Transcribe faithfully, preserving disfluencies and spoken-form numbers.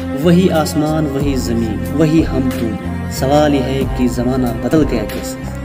वही आसमान वही ज़मीन वही हम तुम, सवाल यह है कि ज़माना बदल गया कैसे।